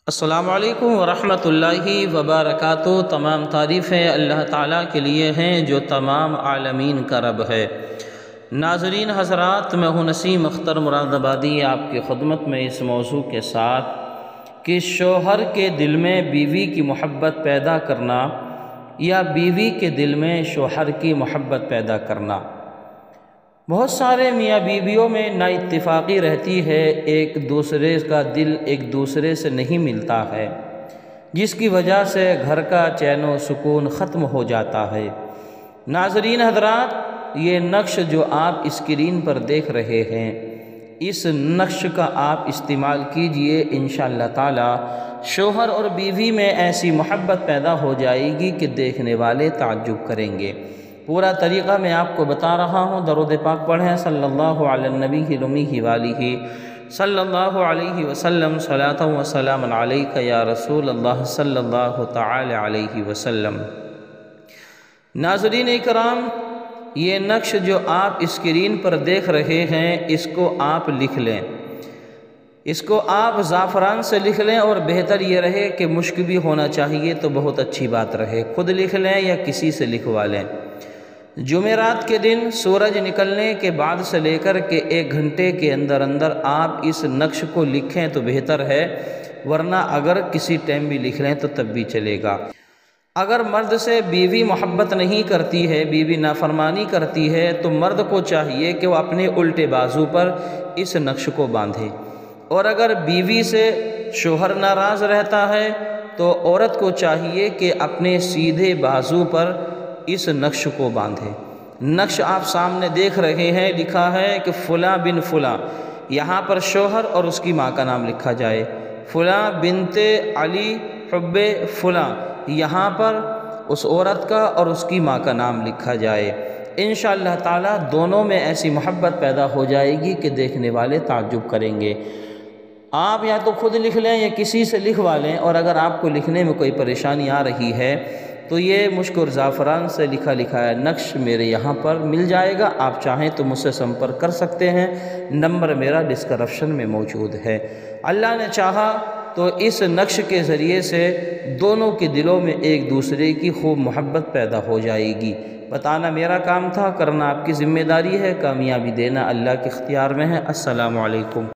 السلام علیکم ورحمۃ اللہ وبرکاتہ۔ تمام تعریفیں اللہ تعالیٰ کے لیے ہیں جو تمام عالمین کا رب ہے۔ ناظرین حضرات، میں ہوں نسیم اختر مراد آبادی آپ کی خدمت میں اس موضوع کے ساتھ کہ شوہر کے دل میں بیوی کی محبت پیدا کرنا یا بیوی کے دل میں شوہر کی محبت پیدا کرنا۔ بہت سارے میاں بیویوں میں نا اتفاقی رہتی ہے، ایک دوسرے کا دل ایک دوسرے سے نہیں ملتا ہے، جس کی وجہ سے گھر کا چین و سکون ختم ہو جاتا ہے۔ ناظرین حضرات، یہ نقش جو آپ اسکرین پر دیکھ رہے ہیں، اس نقش کا آپ استعمال کیجئے، انشاءاللہ تعالی شوہر اور بیوی میں ایسی محبت پیدا ہو جائے گی کہ دیکھنے والے تعجب کریں گے۔ پورا طریقہ میں آپ کو بتا رہا ہوں، درود پاک پڑھیں صلی اللہ علی النبی الامی وآلہ صلی اللہ علیہ وسلم، صلاۃ و سلام علیک یا رسول اللہ صلی اللہ تعالی علیہ وسلم۔ ناظرین اکرام، یہ نقش جو آپ اسکرین پر دیکھ رہے ہیں، اس کو آپ لکھ لیں، اس کو آپ زعفران سے لکھ لیں، اور بہتر یہ رہے کہ مشک بھی ہونا چاہیے تو بہت اچھی بات رہے، خود لکھ لیں یا کسی سے لکھوا لیں۔ جمعرات کے دن سورج نکلنے کے بعد سے لے کر کے 1 گھنٹے کے اندر آپ اس نقش کو لکھیں تو بہتر ہے، ورنہ اگر کسی ٹائم بھی لکھ لیں تو تب بھی چلے گا۔ اگر مرد سے بیوی محبت نہیں کرتی ہے، بیوی نافرمانی کرتی ہے، تو مرد کو چاہیے کہ وہ اپنے الٹے بازو پر اس نقش کو باندھے، اور اگر بیوی سے شوہر ناراض رہتا ہے تو عورت کو چاہیے کہ اپنے سیدھے بازو پر اس نقش کو باندھے۔ نقش آپ سامنے دیکھ رہے ہیں، لکھا ہے کہ فلاں بن فلاں، یہاں پر شوہر اور اس کی ماں کا نام لکھا جائے، فلاں بنت علی حب فلاں، یہاں پر اس عورت کا اور اس کی ماں کا نام لکھا جائے۔ انشاءاللہ تعالی دونوں میں ایسی محبت پیدا ہو جائے گی کہ دیکھنے والے تعجب کریں گے۔ آپ یا تو خود لکھ لیں یا کسی سے لکھوا لیں، اور اگر آپ کو لکھنے میں کوئی پریشانی آ رہی ہے تو یہ مشک اور زعفران سے لکھا ہے نقش میرے یہاں پر مل جائے گا، آپ چاہیں تو مجھ سے سمپرک کر سکتے ہیں، نمبر میرا ڈسکرپشن میں موجود ہے۔ اللہ نے چاہا تو اس نقش کے ذریعے سے دونوں کے دلوں میں ایک دوسرے کی خوب محبت پیدا ہو جائے گی۔ بتانا میرا کام تھا، کرنا آپ کی ذمہ داری ہے، کامیابی دینا اللہ کے اختیار میں ہے۔ السلام علیکم۔